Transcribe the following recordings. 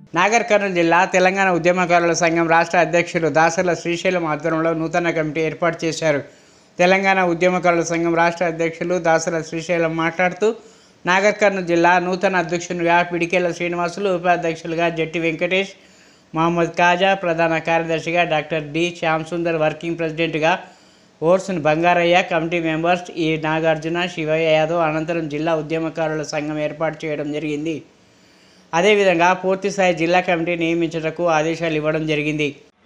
నాగర్ కర్నూలు జిల్లా తెలంగాణ ఉద్యమకారుల సంఘం రాష్ట్ర అధ్యక్షులు దాసర్ల శ్రీశైలం ఆధ్వర్యంలో నూతన కమిటీ ఏర్పాటు చేశారు. తెలంగాణ ఉద్యమకారుల సంఘం రాష్ట్ర అధ్యక్షులు దాసర్ల శ్రీశైలం మాట్లాడుతూ నాగర్ కర్నూలు జిల్లా నూతన అధ్యక్షునిగా పిడికెళ్ల శ్రీనివాసులు, ఉపాధ్యక్షులుగా జట్టి వెంకటేష్, మహమ్మద్ కాజా, ప్రధాన కార్యదర్శిగా doctor D Shyam Sundar, working ప్రెసిడెంట్గా ఓర్సున్ బంగారయ్య, కమిటీ మెంబర్స్ ఈ నాగార్జున, శివయ్య యాదవ్ అనంతరం జిల్లా ఉద్యమకారుల సంఘం ఏర్పాటు చేయడం జరిగింది. అదేవిధంగా పూర్తిస్థాయి జిల్లా కమిటీ నియమించుటకు ఆదేశాలు ఇవ్వడం జరిగింది.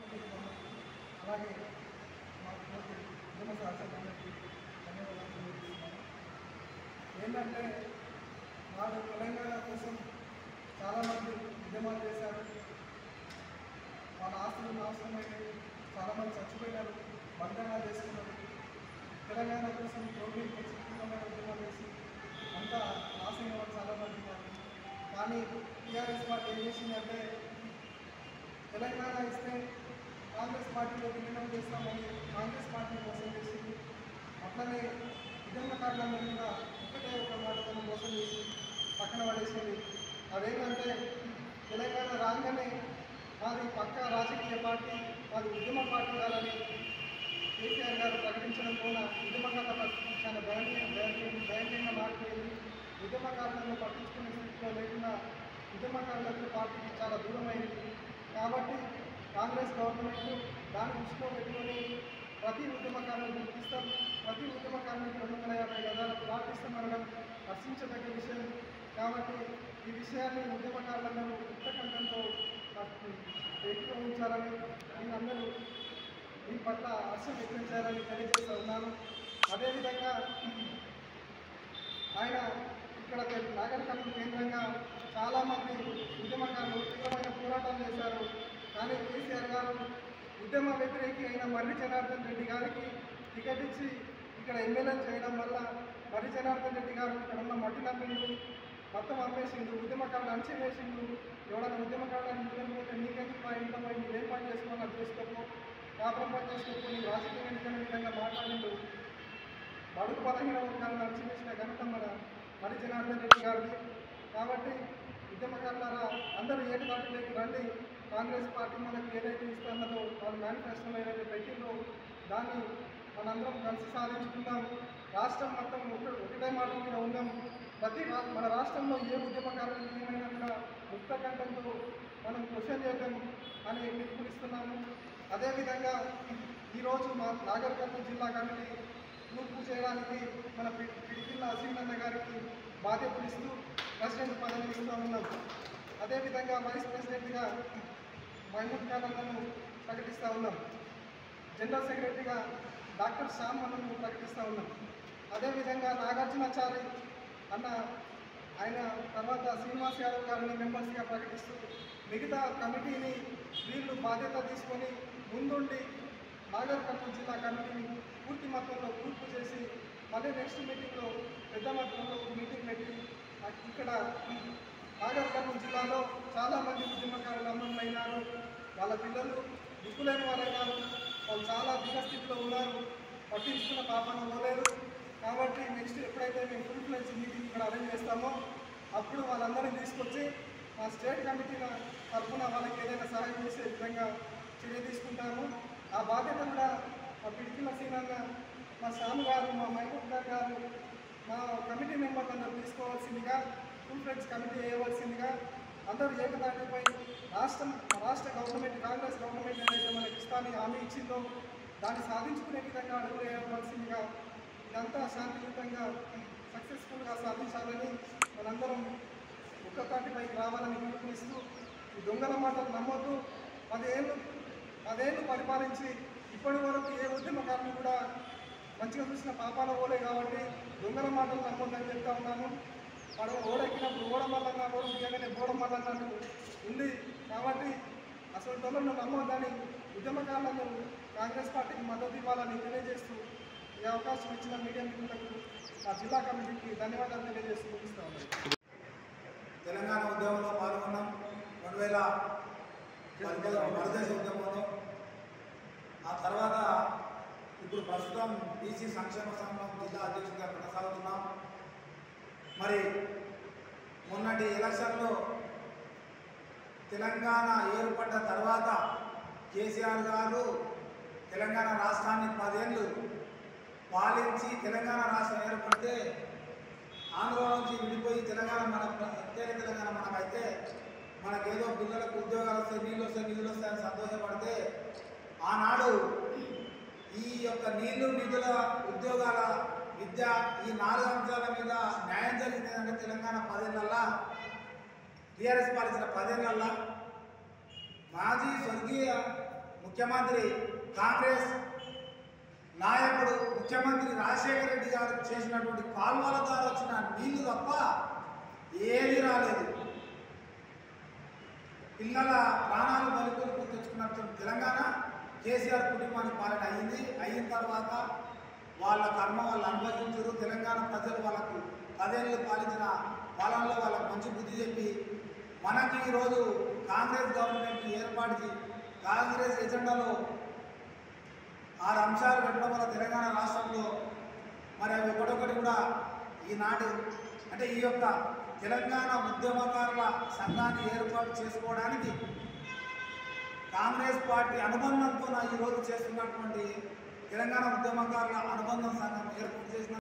ఏంటంటే నాడు తెలంగాణ కోసం చాలామంది ఉద్యమాలు చేశారు. వాళ్ళ ఆస్తులు నాశనమైనవి, చాలామంది చచ్చిపోయినారు, బలిదానాలు చేసుకున్నారు. తెలంగాణ కోసం ప్రోగ్రామ్ ఖచ్చితంగా ఉద్యమాలు చేసి అంతా నాశనం వాళ్ళు చాలామంది ఉన్నారు. కానీ టీఆర్ఎస్ పార్టీ ఏం చేసిందంటే తెలంగాణ ఇస్తే కాంగ్రెస్ పార్టీలో విలీనం చేస్తామని కాంగ్రెస్ పార్టీ మోసం చేసింది. అట్లనే ఉద్యమకారులందరూ కూడా ఒకటే ఒక మాటలను మోసం చేసి పక్కన పడేసింది. అదేంటంటే తెలంగాణ రాగానే మాది పక్క రాజకీయ పార్టీ, మాది ఉద్యమ పార్టీ కాదని కేసీఆర్ గారు ప్రకటించడం కూడా ఉద్యమకారుల పరిస్థితి చాలా భయంకరంగా మారిపోయింది. ఉద్యమకారులను పట్టించుకునే స్థితిలో లేకుండా ఉద్యమకారులకు పార్టీకి చాలా దూరమైంది. కాబట్టి కాంగ్రెస్ గవర్నమెంట్ దాన్ని దృష్టిలో పెట్టుకొని ప్రతి ఉద్యమకారులను గుర్తిస్తాం, ప్రతి ఉద్యమకారులకు 250 గజాల ప్లాట్ ఇస్తామనడం హర్షించదగ్గ విషయం. కాబట్టి ఈ విషయాన్ని ఉద్యమకారులందరూ ఉత్తకంఠంతో ఏకీభవించాలని, వీళ్ళందరూ ఈ పట్ల హర్షం వ్యక్తం చేయాలని తెలియజేస్తూ ఉన్నాను. అదేవిధంగా ఆయన ఇక్కడ నాగర్ కర్నూలు కేంద్రంగా చాలామంది ఉద్యమకారులు తీవ్రమైన పోరాటాలు చేశారు. కానీ కేసీఆర్ గారు ఉద్యమ వ్యతిరేకి అయిన మర్రి జనార్దన్ రెడ్డి గారికి టికెట్ ఇచ్చి ఇక్కడ ఎమ్మెల్యే చేయడం వల్ల మర్రి జనార్దన్ రెడ్డి గారు ఇక్కడ ఉన్న మట్టి నమ్మిండు, మొత్తం అమ్మేసిండు, ఉద్యమకారులు అంచివేసిండు. ఎవరైనా ఉద్యమకారులను నిలబడిపోతే నీకెందుకు మా ఇంట్లో పోయి మీరు ఏం పని చేసుకోవాలి చేసుకోకు, కాపురం పని చేసుకోకు, నీ రాజకీయ ఎన్నికల విధంగా మాట్లాడిండు. బడుగు బలహీన వర్గాలను అంచివేసిన ఘనత మన మర్రి జనార్దన్ రెడ్డి గారిది. కాబట్టి ఉద్యమకారులారా అందరూ ఏకదాటిలోకి రండి. కాంగ్రెస్ పార్టీ మనకు ఏదైతే ఇస్తున్నదో వాళ్ళ మేనిఫెస్టోలో ఏదైతే పెట్టిందో దాన్ని మనందరం కలిసి సాధించుకుందాం. రాష్ట్రం మొత్తం ఒకటే మాట మీద ఉందాం. మన రాష్ట్రంలో ఏ ఉద్యమకారులు ఏమైనా కూడా ముక్త కంఠంతో మనం క్వశ్చన్ చేద్దాం అని పిలుపునిస్తున్నాము. అదేవిధంగా ఈరోజు మా నాగర్ కర్నూలు జిల్లా కమిటీ పూర్తి చేయడానికి మన పిడికిళ్ల అసీమన్న గారికి బాధ్యతలు ఇస్తూ ప్రెసిడెంట్ పదవి ఇస్తూ ఉన్నాం. అదేవిధంగా వైస్ ప్రెసిడెంట్గా మహమ్మద్ ఖాన్ను ప్రకటిస్తూ ఉన్నాం. జనరల్ సెక్రటరీగా డాక్టర్ శ్యామ్ అన్నను ప్రకటిస్తూ ఉన్నాం. అదేవిధంగా నాగార్జునాచారి అన్న ఆయన తర్వాత శ్రీనివాస్ యాదవ్ గారిని మెంబర్స్గా ప్రకటిస్తూ మిగతా కమిటీని వీళ్ళు బాధ్యత తీసుకొని ముందుండి నాగర్ కర్నూలు జిల్లా కమిటీని పూర్తి మొత్తంలో పూర్తి చేసి మళ్ళీ నెక్స్ట్ మీటింగ్లో పెద్ద మొత్తంలో మీటింగ్ పెట్టి ఇక్కడ నాగర్ కర్నూలు జిల్లాలో చాలామంది ఉద్యమకారులు అమరులైనారు. వాళ్ళ పిల్లలు దిక్కులేని వాళ్ళైనారు. వాళ్ళు చాలా దిగస్థితిలో ఉన్నారు, పట్టించుకున్న పాపన పోలేదు. కాబట్టి నెక్స్ట్ ఎప్పుడైతే మేము ఫుల్ ఫ్లెడ్జ్ మీటింగ్ ఇక్కడ అరేంజ్ చేస్తామో అప్పుడు వాళ్ళందరినీ తీసుకొచ్చి మా స్టేట్ కమిటీ తరఫున వాళ్ళకి ఏదైనా సహాయం చేసే విధంగా చర్య తీసుకుంటాము. ఆ బాధ్యత కూడా మా పిడికిల సీనన్న, మా శ్యామ్ గారు, మా మహబూబ్ గారు, మా కమిటీ మెంబర్స్ అందరూ తీసుకోవాల్సిందిగా, ఫుల్ ఫ్లెడ్జ్ కమిటీ వేయవలసిందిగా అందరూ ఏకదాటిపై రాష్ట్ర గవర్నమెంట్, కాంగ్రెస్ గవర్నమెంట్ ఏదైతే మనకి ఇస్తానని హామీ ఇచ్చిందో దాన్ని సాధించుకునే విధంగా అడుగులు వేయవలసిందిగా, ఇదంతా శాంతియుతంగా సక్సెస్ఫుల్గా సాధించాలని మనందరం ఒక్కతాటిపైకి రావాలని పిలుపునిస్తూ ఈ దొంగల మాటలు నమ్మొద్దు. 10 ఏళ్ళు పరిపాలించి ఇప్పటి వరకు ఏ ఉద్యమకారులు కూడా మంచిగా చూసిన పాపాల పోలే. కాబట్టి దొంగల మాటలు నమ్మొద్దని చెప్తా ఉన్నాను. మనం ఓడెక్కినప్పుడు ఓడమల్లన్నా, ఓడ దిగగానే బోడమల్లన్నట్టు ఉంది. కాబట్టి అసలు దొంగలను నమ్మొద్దని ఉద్యమకారులను కాంగ్రెస్ పార్టీకి మద్దతు ఇవ్వాలని తెలియజేస్తూ ఈ అవకాశం ఇచ్చిన మీడియా మిత్రులకు ఆ జిల్లా కమిటీకి ధన్యవాదాలు తెలియజేస్తూ ముగిస్తా ఉన్నాను. తెలంగాణ ఉద్యమంలో పాల్గొన్నాం. 2000 భారతదేశ ఉద్యమంలో. ఆ తర్వాత ఇప్పుడు ప్రస్తుతం బీసీ సంక్షేమ సంఘం జిల్లా అధ్యక్షుడిగా కొనసాగుతున్నాం. మరి మొన్నటి ఎలక్షన్లో తెలంగాణ ఏర్పడ్డ తర్వాత కేసీఆర్ గారు తెలంగాణ రాష్ట్రాన్ని 10 ఏళ్ళు పాలించి తెలంగాణ రాష్ట్రం ఏర్పడితే ఆంధ్ర నుంచి విడిపోయి తెలంగాణ మన ప్రత్యేక తెలంగాణ మనమైతే మనకేదో పిల్లలకు ఉద్యోగాలు వస్తాయి, నీళ్ళు వస్తాయి, నిధులు వస్తాయని సంతోషపడితే ఆనాడు ఈ యొక్క నీళ్లు, నిధుల, ఉద్యోగాల, విద్య ఈ 4 అంశాల మీద న్యాయం జరిగిందంటే తెలంగాణ 10 ఏళ్ళల్లా టీఆర్ఎస్ పాలించిన 10 ఏళ్ళల్లా మాజీ స్వర్గీయ ముఖ్యమంత్రి కాంగ్రెస్ నాయకుడు ముఖ్యమంత్రి రాజశేఖర రెడ్డి గారు చేసినటువంటి కాల్వల ద్వారా వచ్చిన నీళ్లు తప్ప ఏమీ రాలేదు. పిల్లల ప్రాణాలు బలికొరకు తెచ్చుకున్నటువంటి తెలంగాణ కేసీఆర్ కుటుంబానికి పాలన అయిన తర్వాత వాళ్ళ కర్మ వాళ్ళు అనుభవించారు. తెలంగాణ ప్రజలు వాళ్ళకు 10 ఏళ్ళు పాలించిన పాలనలో వాళ్ళకు మంచి బుద్ధి చెప్పి మనకి ఈరోజు కాంగ్రెస్ గవర్నమెంట్ ఏర్పాటుకి కాంగ్రెస్ ఎజెండాలో 6 అంశాలు పెట్టడం వల్ల తెలంగాణ రాష్ట్రంలో మరి అవి ఒకటొకటి కూడా ఈనాడు అంటే ఈ యొక్క తెలంగాణ ఉద్యమకారుల సంఘాన్ని ఏర్పాటు చేసుకోవడానికి కాంగ్రెస్ పార్టీ అనుబంధంతో ఈరోజు చేస్తున్నటువంటి తెలంగాణ ఉద్యమకారుల అనుబంధం సంఘం ఏర్పాటు చేసిన